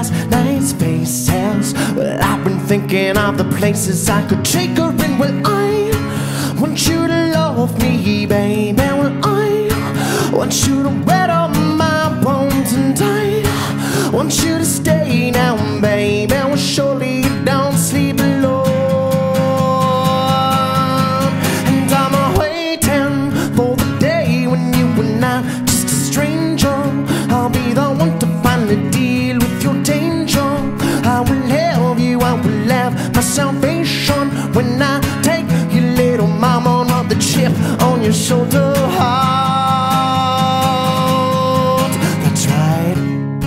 last night's faces. Well, I've been thinking of the places I could take her in. Well, I want you to love me, baby. Well, I want you to wet all my bones, and I want you to stay now, baby. Well, surely you don't sleep alone. And I'm waiting for the day when you and I, just a stranger, I'll be the one to finally deal with your danger. I will help you, I will have my salvation when I take your little mama and rub the chip on your shoulder. Heart, that's right.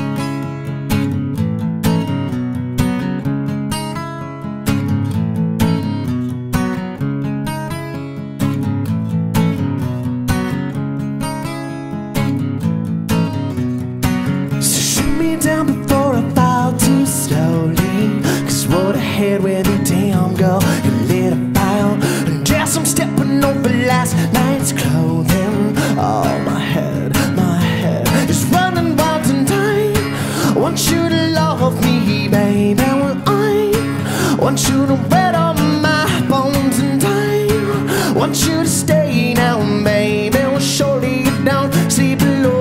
So shoot me down before I fall too slowly, 'cause what ahead with you, damn girl, you lit a fire. And yes, I'm stepping over last night's clothing. Oh, my head is running wild, and I want you to love me, baby. Well, I want you to wet all my bones, and I want you to stay now, baby. Well, surely you don't sleep alone.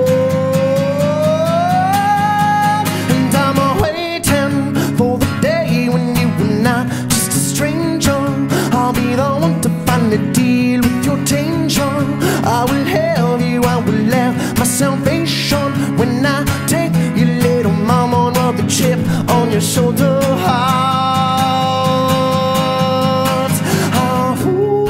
And I'm waiting for the day when you and I, just a stranger, I'll be the one to finally deal with your danger. I will help you, I will have my salvation when I take your little mama and rub the chip on your shoulder. Heart, oh, ooh.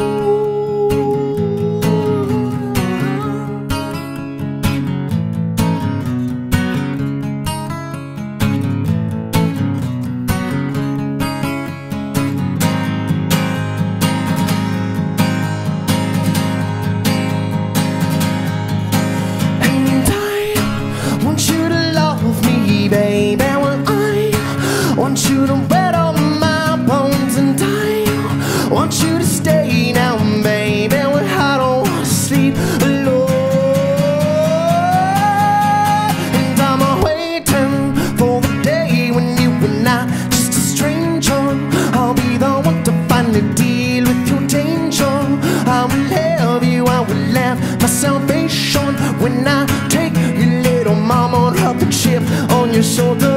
And I want you to love me, baby. Well, I want you to wet all my bones, and I want you to stay now, baby. Well, I don't wanna sleep alone. And I'm waiting for the day when you and I, just a stranger, I'll be the one to finally deal with your danger. I will help you, I will have my salvation when I take your little mama and rub the chip on your shoulder.